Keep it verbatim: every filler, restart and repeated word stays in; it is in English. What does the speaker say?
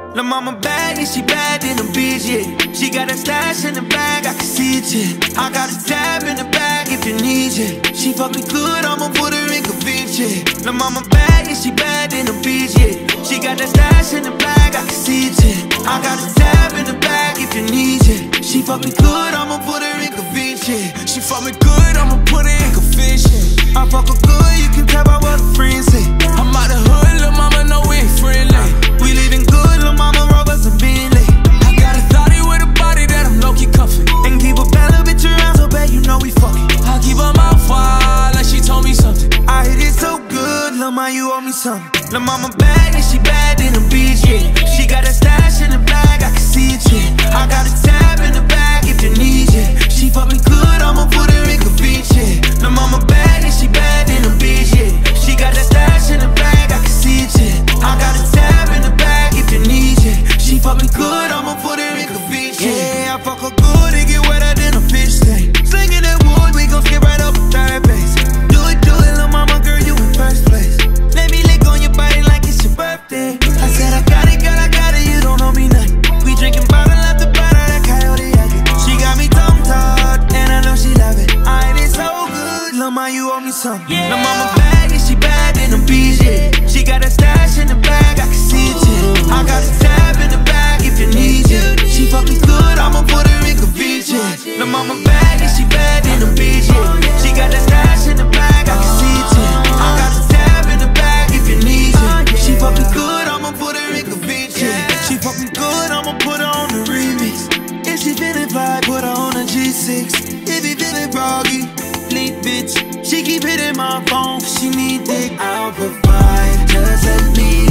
La mama bad, yeah, she bad in the beach, yeah. She got a stash in the bag, I can see it, yeah. I got a tab in the bag if you need it. She fuck me good, I'ma put her in convict, yeah. La mama bad, yeah, she bad in the beach, yeah. She got that stash in the bag, I can see it, yeah. I got a tab in the bag if you need it. She fuck me good, I'ma put her in convict, yeah. She fuck me good, I'ma put her in convict, yeah. I fuck her good, you can tell by what her friends say. I'm out the hood, lil' mama know we ain't friendly. We living good, lil' mama robbers and Bentley. I got a thotty with a body that I'm low-key cuffin', and keep a bad little bitch around so bad you know we fuckin'. I keep her mouth wide like she told me something. I hit it so good, lil' ma, you owe me something. Lil' mama bad, yeah, she bad in the beach, yeah. She got a stash in the bag, I can see it, yeah. I got a tab in the bag if you need it. She fuck me good, I'ma put her in convict, yeah. Lil' mama bad, yeah, she bad in the beach, yeah. She got that stash in the bag, I can see it, yeah. I got a tab in the bag if you need it. She fuck me good, I'ma put her in convict, yeah. I fuck her good, it get wetter than a fish tank. Slinging that wood, we gon' skip right up a third base. Do it, do it, lil' mama, girl, you in first place. Let me lick on your body like it's your birthday. I said I got it, girl, I got it, you don't owe me nothing. We drinking bottle after bottle, that coyote acting. She got me tongue-tied, and I know she love it. I ain't so good, lil' ma, you owe me something. Yeah. Lil' mama bad, yeah, she bad in the beach, yeah. She got a stash in the bag, I can see it, yeah. I got a tab in the bag if you need it. She fuck me good, I'ma put her in convict, yeah. Lil' mama bad, yeah, she bad in the beach, yeah. She got that stash in the bag, I can see it, yeah. I got a tab in the bag if you need it. She fuck me good, I'ma put her in convict, yeah. She fuck me good, I'ma put her on the remix. If she feelin' vibe, put her on a G six. If he feelin' froggy, lead bitch. She keep hitting my phone, she need dick. I'll provide, just let me